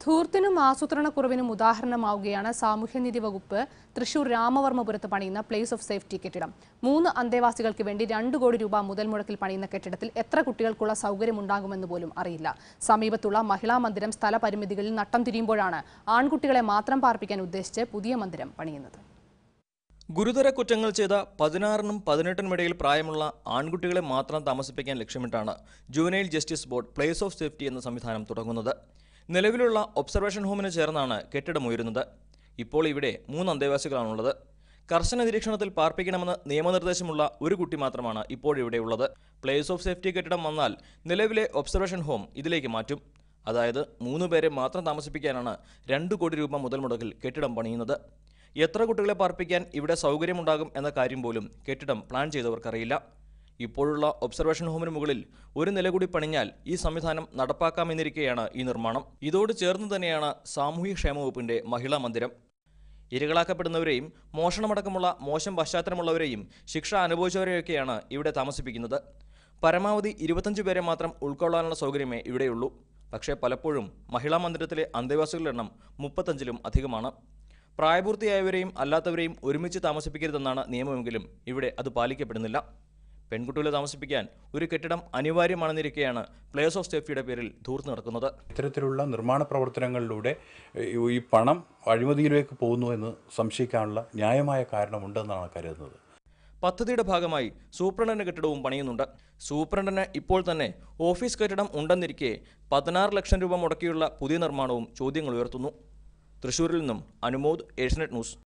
ധൂർത്തിനും ആസൂത്രണക്കുറവിനും ഉദാഹരണമാവുകയാണ് സാമൂഹ്യനീതി വകുപ്പ് തൃശൂർ രാമവർമ്മപുരത്ത് പണിയുന്ന പ്ലേസ് ഓഫ് സേഫ്റ്റി കെട്ടിടം. 3 അന്തേവാസികൾക്ക് വേണ്ടി 2 കോടി രൂപ മുതൽ മുടക്കിൽ പണിയുന്ന കെട്ടിടത്തിൽ എത്ര കുട്ടികൾക്കുള്ള സൗകര്യമുണ്ടാകുമെന്ന് പോലും അറിയില്ല. സമീപത്തുള്ള മഹിളാ മന്ദിരം സ്ഥലപരിമിതികളിൽ നട്ടം തിരിയുമ്പോഴാണ് ആൺകുട്ടികളെ മാത്രം പാർപ്പിക്കാൻ ഉദ്ദേശിച്ച് പുതിയ മന്ദിരം പണിയുന്നത്. ഗുരുതര കുറ്റങ്ങൾ ചെയ്ത 16നും 18നും ഇടയിൽ പ്രായമുള്ള ആൺകുട്ടികളെ മാത്രം താമസിപ്പിക്കാൻ ലക്ഷ്യമിട്ടാണ് juvenile justice board place of safety എന്ന സംവിധാനം തുടങ്ങുന്നത്. നിലവിലുള്ള ഒബ്സർവേഷൻ ഹോമിന് ചേർന്നാണ് കെട്ടിടമുയരുന്നത്. ഇപ്പോൾ ഇവിടെ 3 അന്തേവാസികളാണുള്ളത്. കർശന നിരീക്ഷണത്തിൽ പാർപ്പിക്കണമെന്ന് നിയമനിർദ്ദേശമുള്ള ഒരു കുട്ടി മാത്രമാണ് ഇപ്പോഴിവിടെയുള്ളത്. പ്ലേസ് ഓഫ് സേഫ്റ്റി കെട്ടിടം വന്നാൽ നിലവിലെ ഒബ്സർവേഷൻ ഹോം ഇതിലേക്ക് മാറ്റും. അതായത് 3 പേരെ മാത്രം താമസിപ്പിക്കാനാണ് 2 കോടി രൂപ മുതൽ മുടക്കിൽ കെട്ടിടം പണിയുന്നത്. എത്ര കുട്ടികളെ പാർപ്പിക്കാൻ ഇവിടെ സൗകര്യമുണ്ടാകും എന്ന കാര്യം പോലും കെട്ടിടം പ്ലാൻ ചെയ്തവർക്കറിയില്ല. ഇപ്പോഴുള്ള ഒബ്സർവേഷൻ ഹോമിന് മുകളിൽ ഒരു നില കൂടി പണിഞ്ഞാൽ ഈ സംവിധാനം നടപ്പാക്കാമെന്നിരിക്കെയാണ് ഈ നിർമ്മാണം. ഇതോട് ചേർന്ന് തന്നെയാണ് സാമൂഹ്യക്ഷേമ വകുപ്പിന്റെ മഹിളാ മന്ദിരം. ഇരകളാക്കപ്പെടുന്നവരെയും മോഷണമടക്കമുള്ള മോശം പശ്ചാത്തലമുള്ളവരെയും ശിക്ഷ അനുഭവിച്ചവരെയൊക്കെയാണ് ഇവിടെ താമസിപ്പിക്കുന്നത്. പരമാവധി 25 പേരെ മാത്രം ഉൾക്കൊള്ളാനുള്ള സൗകര്യമേ ഇവിടെയുള്ളൂ. പക്ഷേ പലപ്പോഴും മഹിളാ മന്ദിരത്തിലെ അന്തേവാസികളുടെ എണ്ണം 35ലും അധികമാണ്. പ്രായപൂർത്തിയായവരെയും അല്ലാത്തവരെയും ഒരുമിച്ച് താമസിപ്പിക്കരുതെന്നാണ് നിയമമെങ്കിലും ഇവിടെ അത് പാലിക്കപ്പെടുന്നില്ല. പെൺകുട്ടികളെ താമസിപ്പിക്കാൻ ഒരു കെട്ടിടം അനിവാര്യമാണെന്നിരിക്കെയാണ് പ്ലേസ് ഓഫ് സേഫ്റ്റിയുടെ പേരിൽ ധൂർത്ത് നടക്കുന്നത്. ഇത്തരത്തിലുള്ള നിർമ്മാണ പ്രവർത്തനങ്ങളിലൂടെ ഈ പണം അഴിമതിയിലേക്ക് പോകുന്നു എന്ന് സംശയിക്കാനുള്ള ന്യായമായ കാരണമുണ്ടെന്നാണ് കരുതുന്നത്. പദ്ധതിയുടെ ഭാഗമായി സൂപ്രണ്ടിന്റെ കെട്ടിടവും പണിയുന്നുണ്ട്. സൂപ്രണ്ടിന് ഇപ്പോൾ തന്നെ ഓഫീസ് കെട്ടിടം ഉണ്ടെന്നിരിക്കെ 16 ലക്ഷം രൂപ മുടക്കിയുള്ള പുതിയ നിർമ്മാണവും ചോദ്യങ്ങൾ ഉയർത്തുന്നു. തൃശ്ശൂരിൽ നിന്നും അനുമോദ്, ഏഷ്യനെറ്റ് ന്യൂസ്.